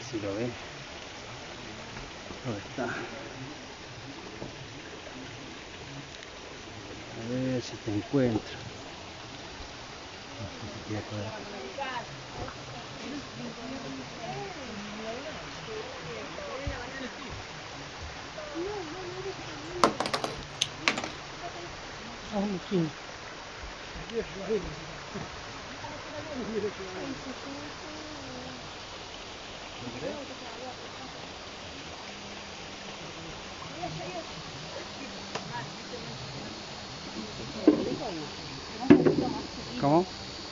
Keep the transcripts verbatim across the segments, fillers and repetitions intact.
si lo ves. ¿Dónde está? A ver si te encuentro. No sé si te acuerdas. ¿Cómo?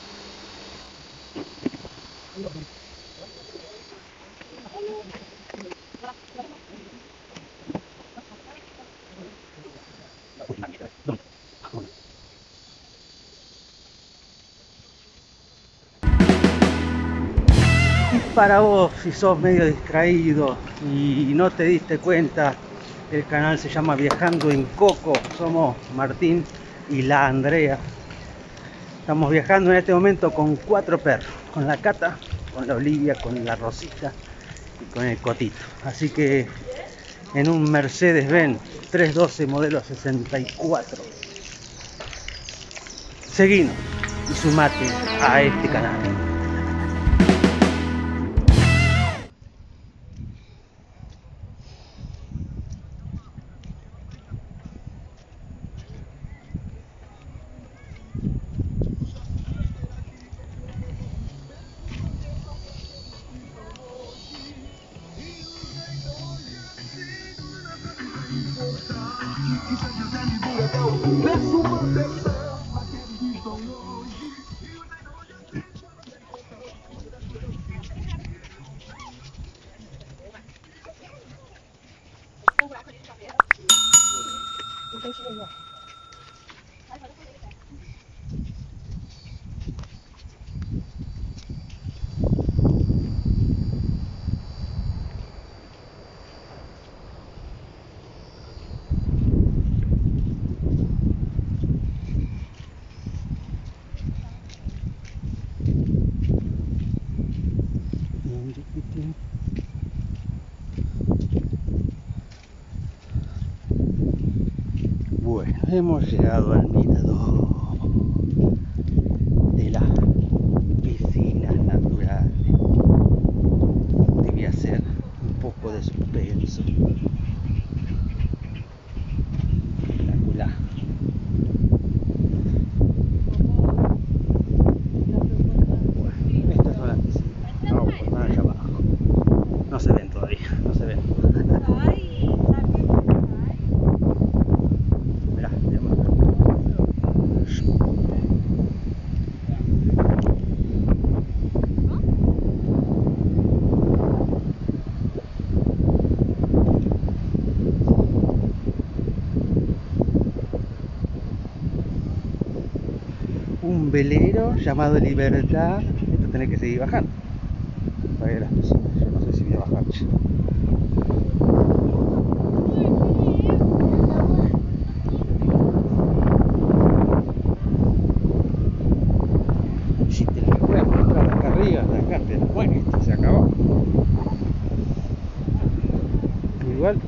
Para vos, si sos medio distraído y no te diste cuenta, el canal se llama Viajando en Coco. Somos Martín y la Andrea. Estamos viajando en este momento con cuatro perros, con la Cata, con la Olivia, con la Rosita y con el Cotito. Así que en un Mercedes-Benz trescientos doce modelo sesenta y cuatro. Seguinos y sumate a este canal. Bueno, hemos llegado al mirador de las piscinas naturales. Debía ser un poco de suspenso. Espectacular. Bueno, estas son las piscinas. Vamos a cortar allá abajo. No se ven todavía, no se ven. Mirá, mirá. Un velero llamado Libertad. Esto tenés que seguir bajando para ir a las piscinas. Yo no sé si voy a bajar. Si te la voy a mostrar acá arriba, de acá te la muestro, se acabó. Igual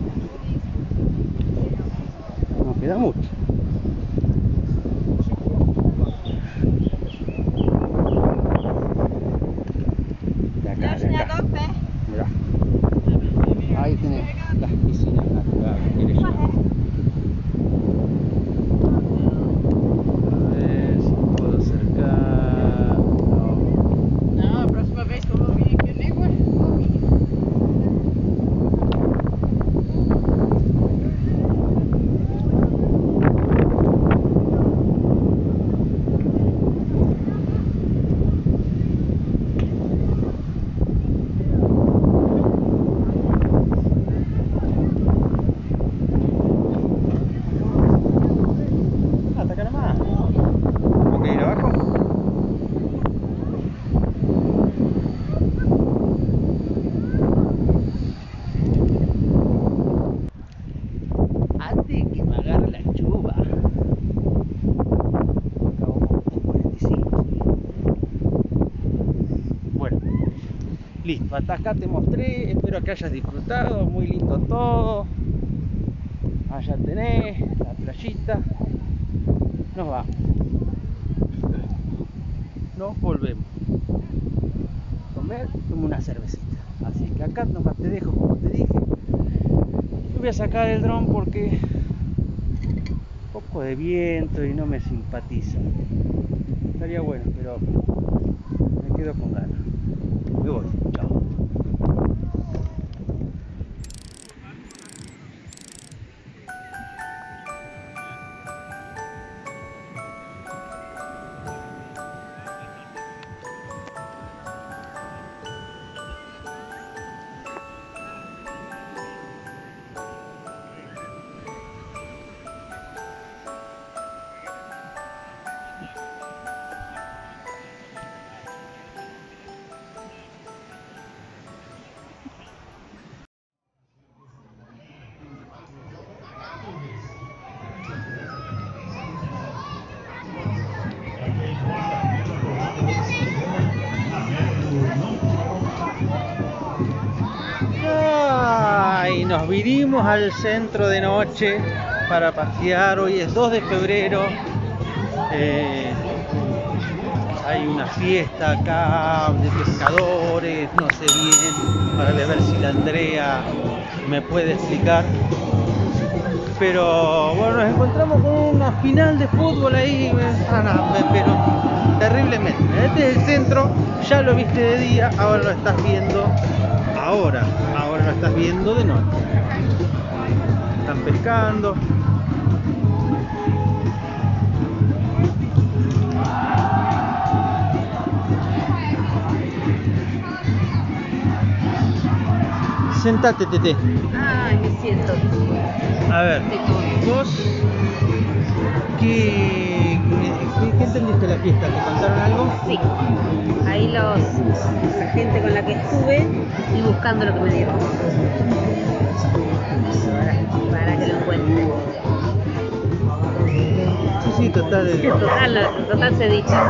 no queda mucho. De acá, de acá. Mirá. Listo, hasta acá te mostré, espero que hayas disfrutado, muy lindo todo. Allá tenés la playita. Nos vamos. Nos volvemos. Comer, tomo una cervecita. Así que acá nomás te dejo, como te dije. Yo voy a sacar el dron porque un poco de viento y no me simpatiza. Estaría bueno, pero me quedo con ganas. Me voy, chao. Y nos vinimos al centro de noche para pasear. Hoy es dos de febrero. Eh, hay una fiesta acá de pescadores, no sé bien, para ver si la Andrea me puede explicar. Pero bueno, nos encontramos con una final de fútbol ahí, pero terriblemente. Este es el centro, ya lo viste de día, ahora lo estás viendo. Ahora, ahora lo estás viendo de noche. Están pescando. Sentate, Tete. Ay, me siento. A ver, vos, ¿qué, qué, qué entendiste de la fiesta? ¿Te contaron algo? Sí. Ahí los, la gente con la que estuve y buscando lo que me dieron. Para, para que lo encuentre. Sí, sí, total. De... Total, total se dicha.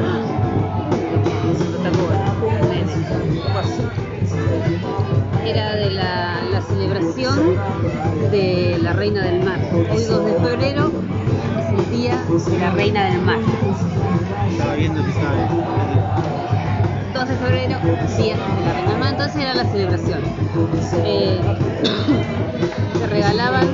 Era de la, la celebración de la Reina del Mar. Hoy dos de febrero es el día de la Reina del Mar. Estaba viendo que estaba dos de febrero, día de la Reina del Mar, entonces era la celebración. Eh, se regalaban,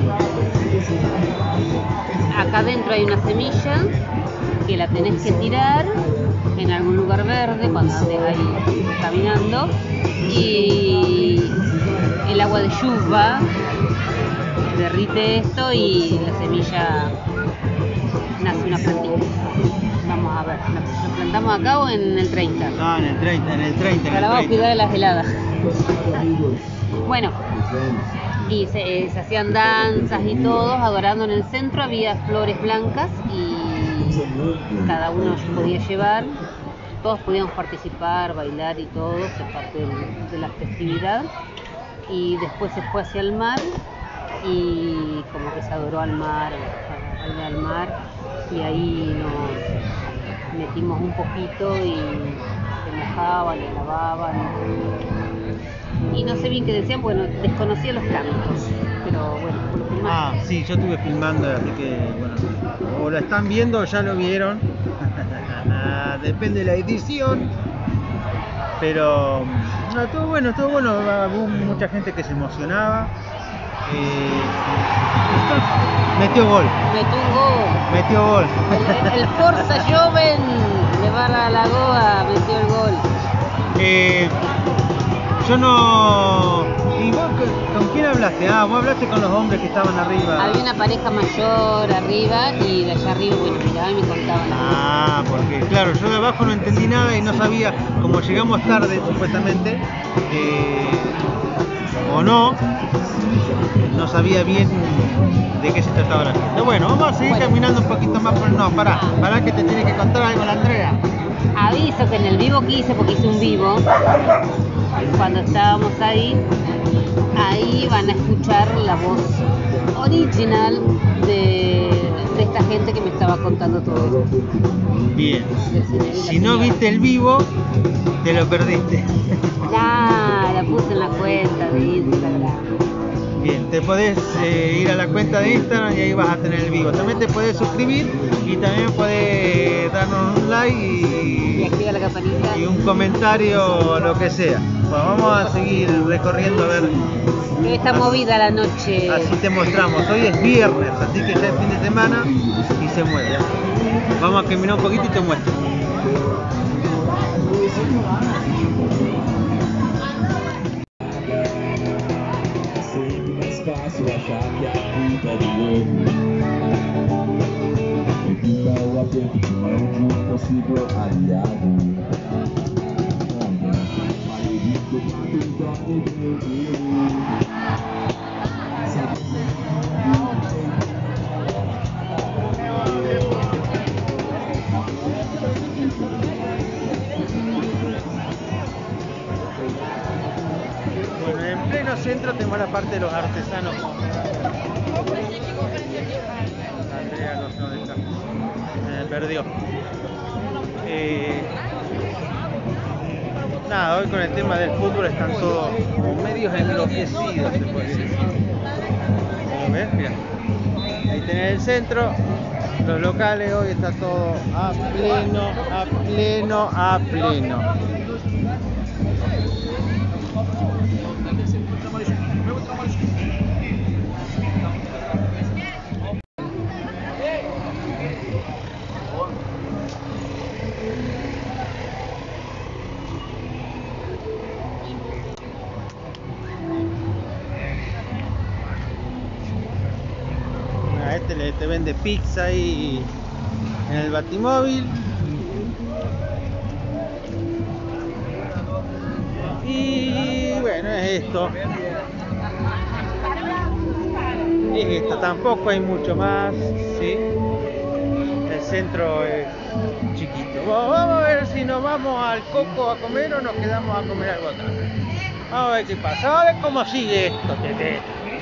acá adentro hay una semilla que la tenés que tirar en algún lugar verde cuando andes ahí caminando, y el agua de lluvia derrite esto y la semilla nace una plantita. Vamos a ver, ¿lo plantamos acá o en el treinta? No, en el treinta, en el treinta. Ahora vamos a cuidar de las heladas. Bueno, y se, se hacían danzas y todos adorando. En el centro había flores blancas y cada uno podía llevar. Todos podíamos participar, bailar y todo, ser parte de, de la festividad. Y después se fue hacia el mar y como que se adoró al mar, al mar, y ahí nos metimos un poquito y se mojaban, le lavaban. Y no sé bien qué decían, bueno, desconocía los cantos, pero bueno, por lo que más... Ah, sí, yo estuve filmando, así que bueno, o lo están viendo o ya lo vieron. Depende de la edición, pero no, todo bueno, todo bueno. Hubo mucha gente que se emocionaba. Eh, metió gol. Metió un gol. Metió gol. El, el Forza Joven de Barra Lagoa metió el gol. Eh, yo no... ¿Y vos con quién hablaste? Ah, vos hablaste con los hombres que estaban arriba. Había una pareja mayor arriba y de allá arriba, bueno, miraban y me contaban. Ah, porque claro, yo de abajo no entendí nada y no sabía, como llegamos tarde supuestamente, eh, o no, no sabía bien de qué se trataba la fiesta. Bueno, vamos a seguir bueno. caminando un poquito más por... No, pará, pará que te tiene que contar algo la Andrea. Aviso que en el vivo que hice, porque hice un vivo, cuando estábamos ahí, ahí van a escuchar la voz original de, de esta gente que me estaba contando todo esto. Bien, si no viste el vivo, te lo perdiste. Nah, la puse en la cuenta de Instagram. Bien, te podés eh, ir a la cuenta de Instagram y ahí vas a tener el vivo. También te podés suscribir y también podés darnos un like y, Y activa la campanita. y un comentario, lo que sea. Bueno, vamos a seguir recorriendo a ver. Hoy está movida la noche. Así te mostramos. Hoy es viernes, así que ya es fin de semana y se mueve. Vamos a caminar un poquito y te muestro. Fácil achar que a culpa é do outro. Evita o aperto de mão de um possível aliado. Bueno, en pleno centro tenemos la parte de los artesanos. Andrea no sé dónde está. Me perdió. Eh, nada, hoy con el tema del fútbol están todos como medios enloquecidos, se puede decir. Como ves, mira. Ahí tenés el centro. Los locales hoy está todo a pleno, a pleno, a pleno. A este le te vende pizza ahí en el Batimóvil. Y bueno, es esto. Es esto, tampoco hay mucho más, ¿sí? El centro es chiquito. Vamos a ver si nos vamos al Coco a comer o nos quedamos a comer algo acá. Vamos a ver qué pasa, vamos a ver cómo sigue esto, tete.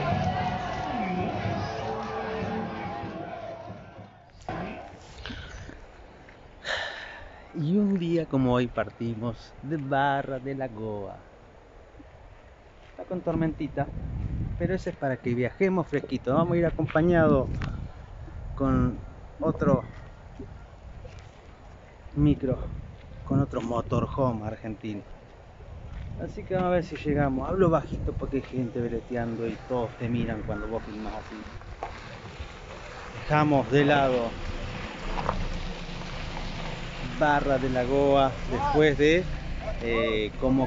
Y un día como hoy partimos de Barra de Lagoa. Está con tormentita, pero ese es para que viajemos fresquito. Vamos a ir acompañado con otro micro, con otro motorhome argentino. Así que vamos a ver si llegamos. Hablo bajito porque hay gente veleteando y todos te miran cuando vos filmas así. Dejamos de lado Barra de Lagoa después de eh, como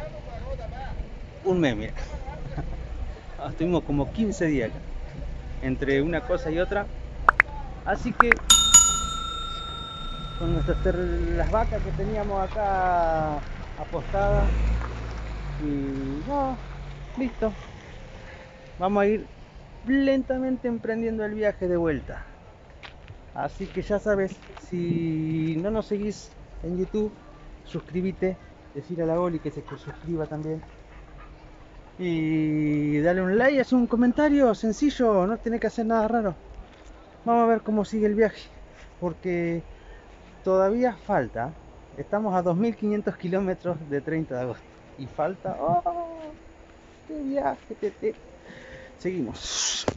un mes, mira. Estuvimos como quince días acá, entre una cosa y otra. Así que con nuestras las vacas que teníamos acá apostadas y no, listo. Vamos a ir lentamente emprendiendo el viaje de vuelta. Así que ya sabes, si no nos seguís en YouTube, suscríbete, decir a la Oli que se suscriba también. Y dale un like, haz un comentario sencillo, no tenés que hacer nada raro. Vamos a ver cómo sigue el viaje, porque todavía falta. Estamos a dos mil quinientos kilómetros de treinta de agosto y falta. ¡Oh! ¡Qué viaje, tete! Seguimos.